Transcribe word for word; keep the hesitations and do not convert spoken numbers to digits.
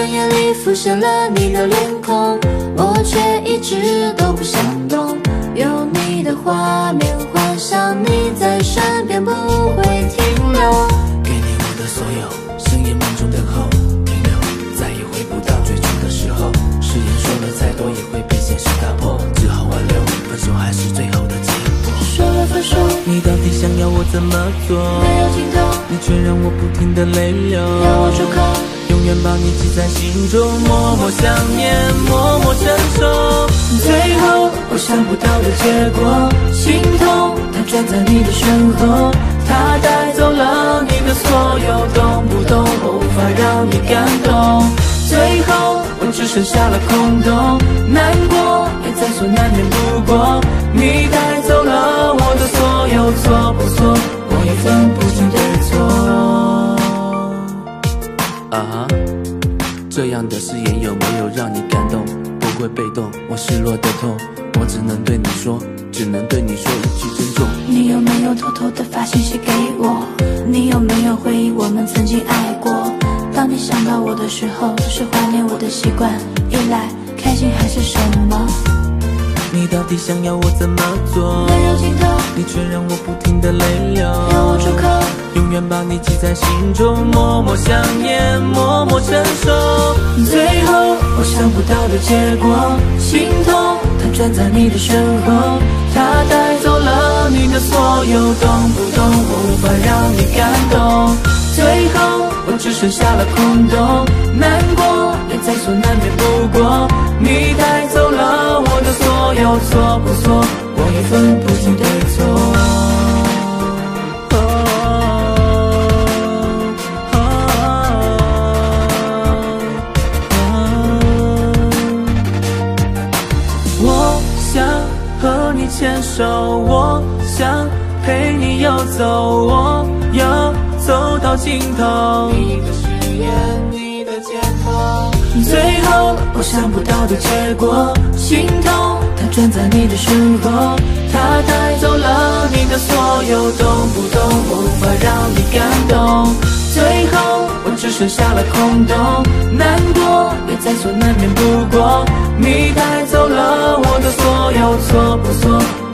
深夜里浮现了你的脸孔，我却一直都不想动。有你的画面，幻想你在身边不会停留。 给你我的所有，深夜梦中等候，停留，再也回不到最初的时候。誓言说了再多也会被现实打破，只好挽留，分手还是最后的结果。 说了分手， 你到底想要我怎么做？ 没有尽头， 你却让我不停的泪流， 要我出口， 永远把你记在心中，默默想念，默默承受。最后我想不到的结果，心痛它站在你的身后，它带走了你的所有，懂不懂？我无法让你感动。最后我只剩下了空洞，难过也在所难免不过。你带走了我的所有，错不错？我也分不清对错。啊哈，这样的誓言有没有让你感动？不会被动，我失落的痛，我只能对你说，只能对你说一句尊重。 你有没有偷偷的发信息给我？你有没有回忆我们曾经爱过？当你想到我的时候，是怀念我的习惯，依赖、开心还是什么？ 你到底想要我怎么做？ 没有尽头， 你却让我不停的泪流， 要我出口， 永远把你记在心中，默默想念，默默承受。最后我想不到的结果，心痛它站在你的身后，它带走了你的所有，懂不懂？我无法让你感动。最后我只剩下了空洞，难过也在所难免不过。你带走了我的所有，错不错？我也分不清对错。我想和你牵手，我想陪你游走，我要走到尽头。你的誓言，你的肩头。最后我想不到的结果，心痛它站在你的身后，它带走了你的所有，懂不懂？我无法让你感动。最后我只剩下了空洞，难过也在所难免不过。你带走了我的所有，错不错？